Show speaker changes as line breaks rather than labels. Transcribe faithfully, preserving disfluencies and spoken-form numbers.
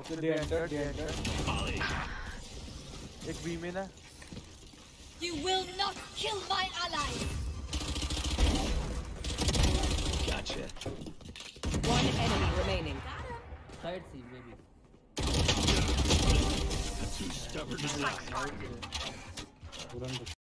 Okay, they entered, they entered. एक B में ना.
You will not kill my ally.
Gotcha.
One enemy remaining.
Side C maybe.
Too stubborn to